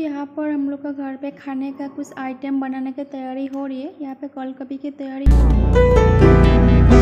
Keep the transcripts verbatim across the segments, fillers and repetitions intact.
यहाँ पर हम लोग का घर पे खाने का कुछ आइटम बनाने की तैयारी हो रही है। यहाँ पे कल कभी की तैयारी हो रही है।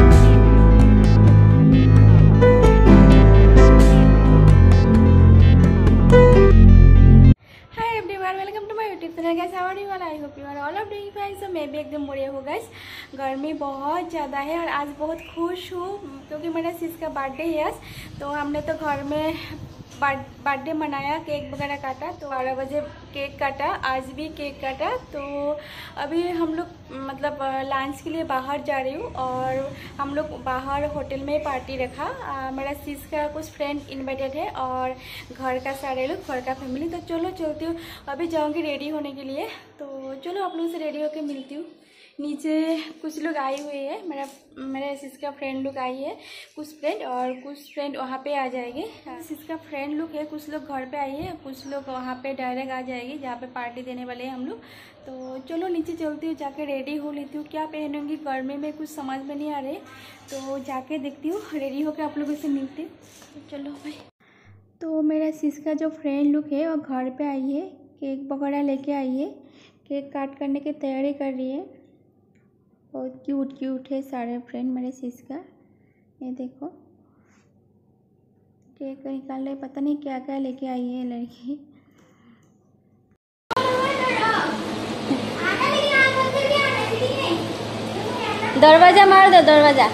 Hi everyone, welcome to my YouTube channel. Guys, how are you all? I hope you are all of doing fine. So मैं भी एकदम बढ़िया हूँ गाइस। गर्मी बहुत ज़्यादा है और आज बहुत खुश हूँ क्योंकि मेरा सिस का बर्थडे है आज। तो हमने तो घर में बर्थडे मनाया, केक वगैरह काटा। तो बारह बजे केक काटा, आज भी केक काटा। तो अभी हम लोग मतलब लंच के लिए बाहर जा रही हूँ और हम लोग बाहर होटल में पार्टी रखा। आ, मेरा सिस का कुछ फ्रेंड इनवाइटेड है और घर का सारे लोग, घर का फैमिली। तो चलो चलती हूँ, अभी जाऊँगी रेडी होने के लिए। तो चलो आप लोगों से रेडी होकर मिलती हूँ। नीचे कुछ लोग आए हुए हैं, मेरा मेरे सिस का फ्रेंड लोग आई है, कुछ फ्रेंड और कुछ फ्रेंड वहाँ पे आ जाएंगे। सिस का फ्रेंड लोग है, कुछ लोग घर पे आए हैं, कुछ लोग वहाँ पे डायरेक्ट आ जाएंगे जहाँ पे पार्टी देने वाले हैं हम लोग। तो चलो नीचे चलती हूँ, जाके रेडी हो लेती हूँ। क्या पहनूंगी गर्मी में कुछ समझ में नहीं आ रहे, तो जाके देखती हूँ, रेडी होकर आप लोगों से मिलती हूँ। तो चलो भाई। तो मेरा सिस का जो फ्रेंड लोग है वो घर पर आई है, केक वगैरह लेके आई है, केक काट करने की तैयारी कर रही है। बहुत क्यूट क्यूट है सारे फ्रेंड मेरे सिस का। ये देखो केक निकाल रहे, पता नहीं क्या क्या लेके आई है लड़की। दरवाजा मार दो, दरवाजा।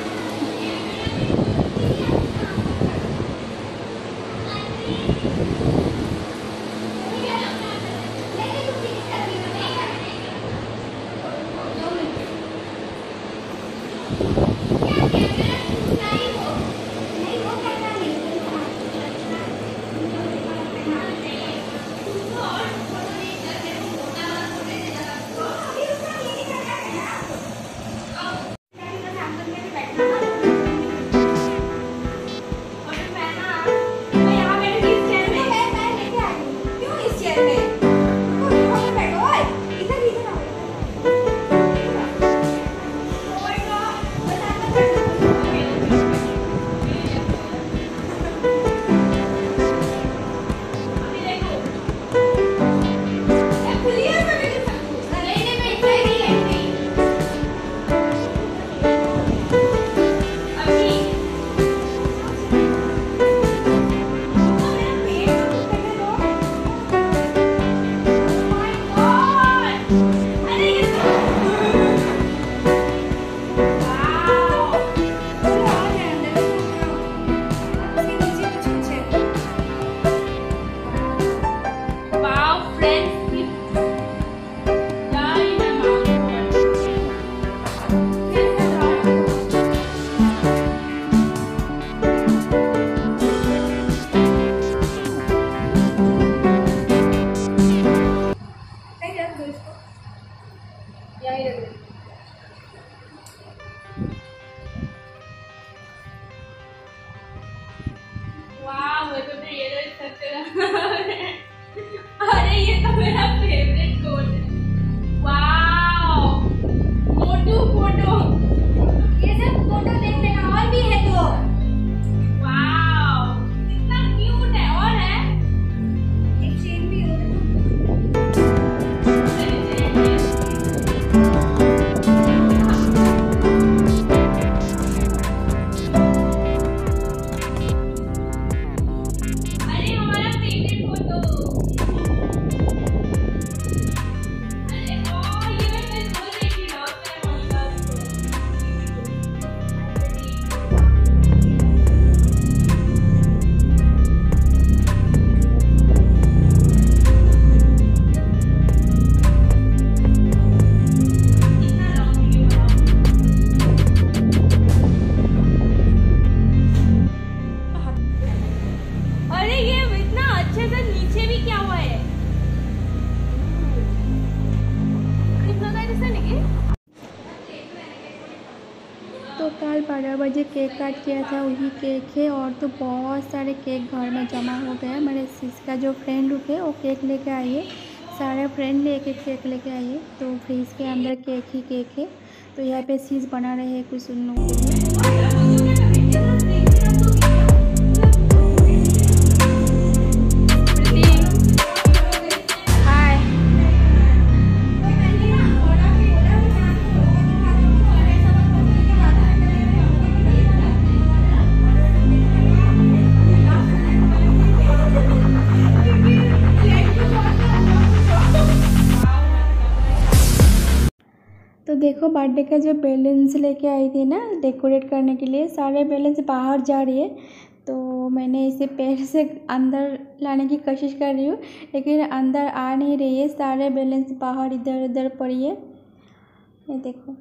अरे ये तो मेरा फेवरेट कोट है। वाओ, मोटू फोटो, ये सब फोटो देख लेना। और भी है तो वाओ, कितना क्यूट है। और है एक चेन भी हो। अरे हमारा फेवरेट फोटो। तो कल बारह बजे केक काट किया था, वही केक है। और तो बहुत सारे केक घर में जमा हो गया। मेरे सिस का जो फ्रेंड लोग है वो केक लेके आई है, सारे फ्रेंड ले एक एक केक लेके आई है। तो फ्रीज के अंदर केक ही केक है। तो यहाँ पे सिस बना रहे हैं कुछ उन लोगों के लिए। देखो बर्थडे का जो बैलून्स लेके आई थी ना डेकोरेट करने के लिए, सारे बैलून्स बाहर जा रही है। तो मैंने इसे पैर से अंदर लाने की कोशिश कर रही हूँ, लेकिन अंदर आ नहीं रही है। सारे बैलून्स बाहर इधर उधर पड़ी है। ये देखो।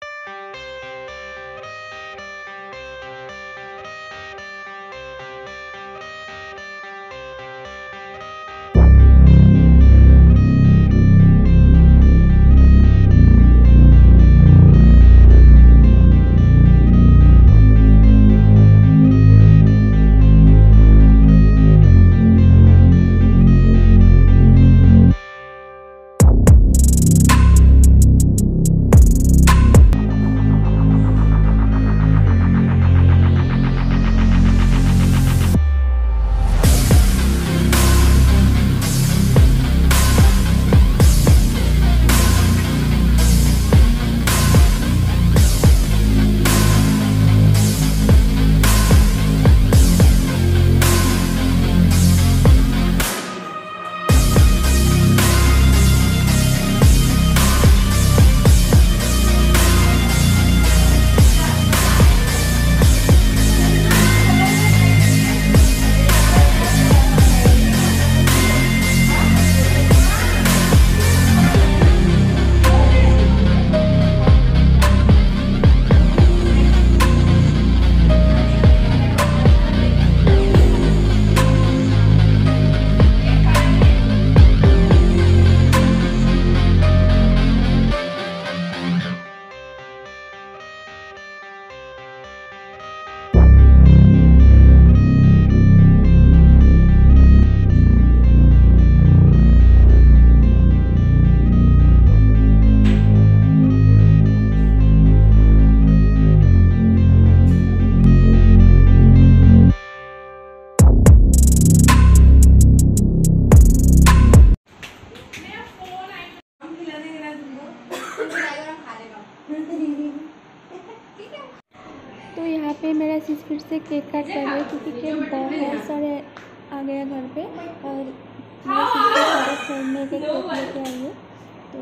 तो यहाँ पे मेरा सिस फिर से केक काट कर रही है, क्योंकि केक बहुत सारे आ गया घर पे और मेरे सिस सारे फ्रेंड ने केक लेके आई है। तो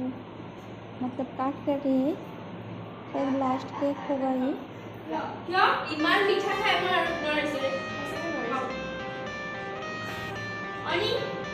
मतलब काट कर रही है, फिर लास्ट केक होगा ये। क्या इमान मीठा खाए मार से अनि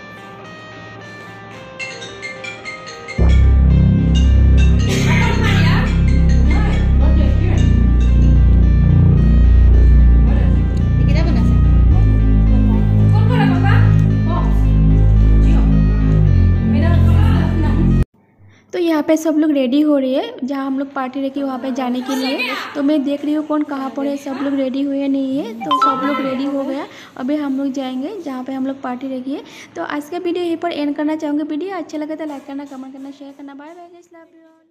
तो यहाँ पे सब लोग रेडी हो रही है, जहाँ हम लोग पार्टी रखी वहाँ पे जाने के लिए। तो मैं देख रही हूँ कौन कहाँ पर है, सब लोग रेडी हुए नहीं है। तो सब लोग रेडी हो गया, अभी हम लोग जाएंगे जहाँ पे हम लोग पार्टी रखी है। तो आज का वीडियो यहीं पर एंड करना चाहूँगी। वीडियो अच्छा लगा तो लाइक करना, कमेंट करना, शेयर करना। Bye bye guys, love you all.